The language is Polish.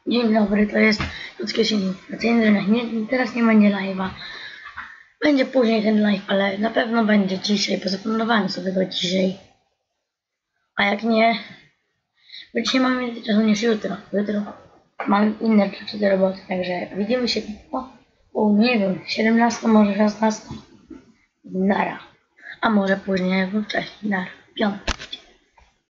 Dzień dobry, to jest ludzkie siedzenie. Teraz nie będzie live'a. Będzie później ten live, ale na pewno będzie dzisiaj, bo zaplanowałem sobie go dzisiaj. A jak nie, bo dzisiaj mam więcej czasu niż jutro. Jutro mam inne rzeczy do roboty, także widzimy się nie wiem, 17, może 16. Nara. A może później, wcześniej, nara. Piątek.